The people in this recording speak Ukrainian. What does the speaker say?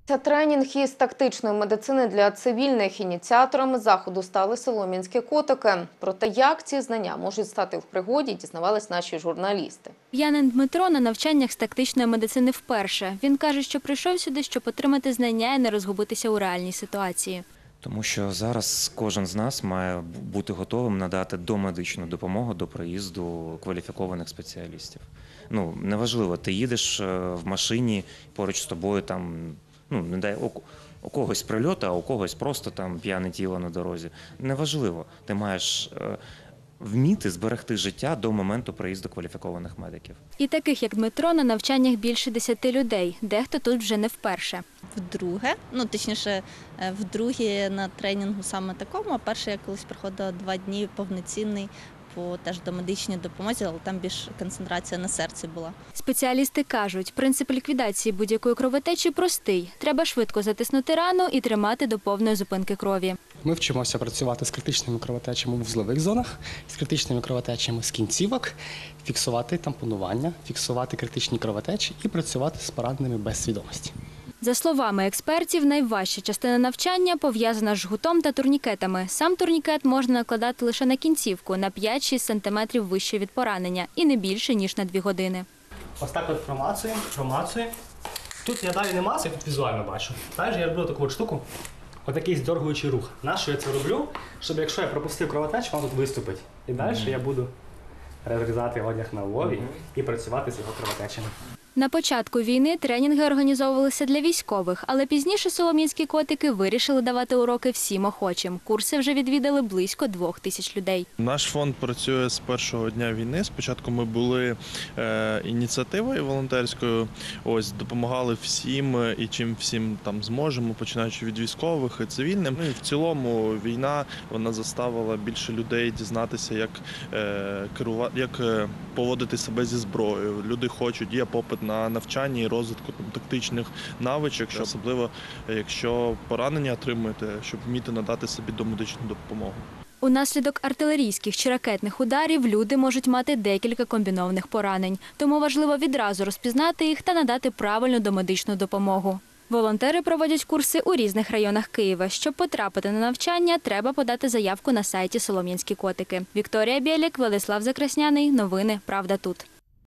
Це тренінг із тактичної медицини для цивільних. Ініціаторами заходу стали солом'янські котики. Про те, як ці знання можуть стати в пригоді, дізнавались наші журналісти. П'янин Дмитро на навчаннях з тактичної медицини вперше. Він каже, що прийшов сюди, щоб отримати знання і не розгубитися у реальній ситуації. Тому що зараз кожен з нас має бути готовим надати домедичну допомогу до приїзду кваліфікованих спеціалістів. Неважливо, ти їдеш в машині, поруч з тобою не дай у когось прильот, а у когось просто п'яне тіло на дорозі. Неважливо, ти маєш вміти зберегти життя до моменту приїзду кваліфікованих медиків. І таких, як Дмитро, на навчаннях більше 10 людей. Дехто тут вже не вперше. Вдруге на тренінгу саме такому, а перше я колись проходила 2 дні повноцінний по теж домедичній допомозі, але там більш концентрація на серці була. Спеціалісти кажуть, принцип ліквідації будь-якої кровотечі простий. Треба швидко затиснути рану і тримати до повної зупинки крові. Ми вчимося працювати з критичними кровотечами у вузлових зонах, з критичними кровотечами з кінцівок, фіксувати тампонування, фіксувати критичні кровотечі і працювати з пораненими без свідомості. За словами експертів, найважча частина навчання пов'язана з жгутом та турнікетами. Сам турнікет можна накладати лише на кінцівку, на 5-6 см вище від поранення і не більше, ніж на 2 години. Ось так от промацуємо. Тут я далі не мацаю, тут візуально бачу. Далі я роблю таку штуку, отакий здергуючий рух. Нащо я це роблю? Щоб якщо я пропустив кровотечу, вона тут виступить. І далі я буду розрізати одяг на Львові і працювати з його кровотечами. На початку війни тренінги організовувалися для військових, але пізніше солом'янські котики вирішили давати уроки всім охочим. Курси вже відвідали близько 2000 людей. Наш фонд працює з першого дня війни. Спочатку ми були ініціативою волонтерською, допомагали всім і чим всім зможемо, починаючи від військових і цивільним. І в цілому війна вона заставила більше людей дізнатися, як поводити себе зі зброєю. Люди хочуть, є попит на навчання і розвитку тактичних навичок, особливо якщо поранення отримуєте, щоб вміти надати собі домедичну допомогу. Унаслідок артилерійських чи ракетних ударів люди можуть мати декілька комбінованих поранень. Тому важливо відразу розпізнати їх та надати правильну домедичну допомогу. Волонтери проводять курси у різних районах Києва. Щоб потрапити на навчання, треба подати заявку на сайті «Солом'янські котики». Вікторія Бєлік, Владислав Закрасняний. Новини «Правда тут».